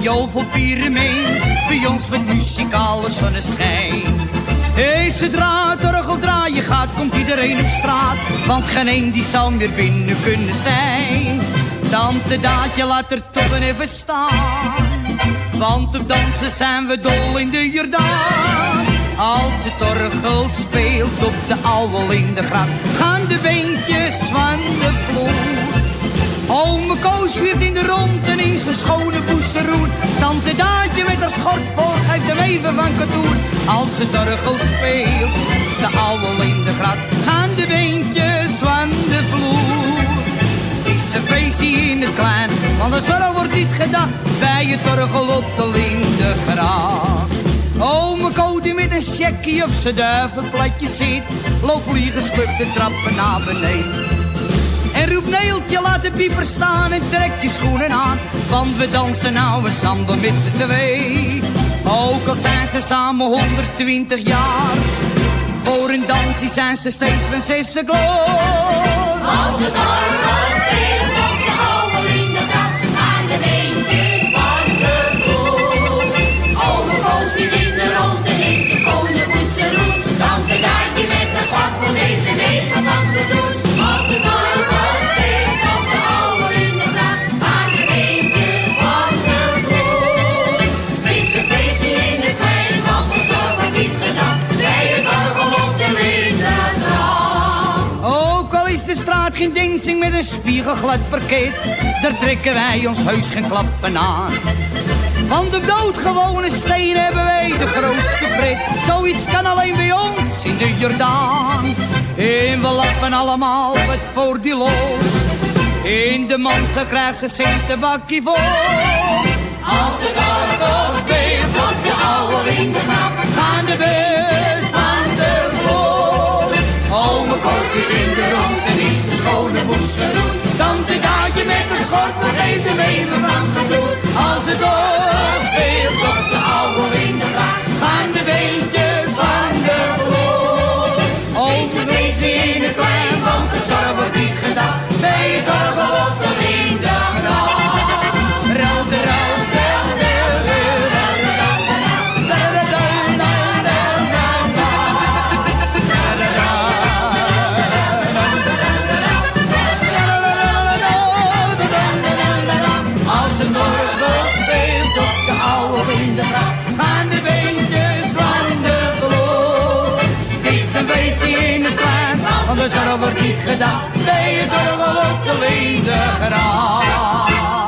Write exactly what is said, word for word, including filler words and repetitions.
jovel Pieremeen, bij ons met muzikale zonneschijn. Hey, zodra het orgel draaien gaat, komt iedereen op straat, want geen een die zal meer binnen kunnen zijn. Tante Daatje laat er toch even staan, want op dansen zijn we dol in de Jordaan. Als het orgel speelt op de ouwel in de gracht, gaan de beentjes van de vloer. Ome Koos viert in de rond en in zijn schone boezeroen. Tante Daatje met haar schort voor geeft hem even van katoen. Als het orgel speelt, de ouwel in de gracht, gaan de beentjes van de vloer. Het is een feestje in het klein, want de zorg wordt niet gedacht bij het orgel op de Lindegracht. Ome Ko die met een checkie op zijn duivenplatje zit, loopt vliegen, vluchten, trappen naar beneden. En roept Neeltje, laat de pieper staan en trek je schoenen aan, want we dansen nou een samba met z'n twee. Ook al zijn ze samen honderdtwintig jaar, voor een dansje zijn ze steeds van zessen gloor. Als het orgel speelt op de oude Lindegracht, gaan de beentjes van de vloer. Ome Koos weer in de rond en is de schone boezeroen. Tante Daatje met de zwart voor heeft hem even van te doen. Als het orgel speelt op de oude Lindegracht, gaan de beentjes van de vloer. Het is een feestje in het klein, want de zorg wordt niet gedacht bij het orgel op de Lindegracht. Ook al is de straat geen dancing met een spiegelglad parket, daar trekken wij ons heus geen klap van aan. Want op doodgewone steen hebben wij de grootste pret. Zoiets kan alleen bij ons in de Jordaan. En we lachen allemaal wat voor die lol. In de manse krijgt ze centenbakkie vol. Als het orgel speelt op de oude Lindegracht, Gaan de bus van de vloer. ome Koos weer in de rond en is de schone boezeroen. Tante Daatje met een schort vergeet hem even van te doen. Als het orgel speelt op de oude Lindegracht, gaan de beentjes van de vloer. Is een beetje in het klein, want de zorg wordt niet gedacht bij het orgel op de Lindegracht. Rel de rel, rel de rel, rel de rel, rel de Als een orgel speelt op de oude Lindegracht, gaan de beentjes van de vloer. Het is een feestje in het klein, want de zorg wordt niet gedacht bij het orgel op de Lindegracht.